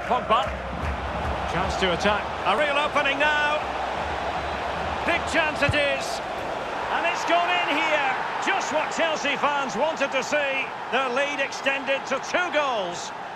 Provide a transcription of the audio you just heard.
Pogba. Chance to attack. A real opening now. Big chance it is. And it's gone in here. Just what Chelsea fans wanted to see. Their lead extended to 2 goals.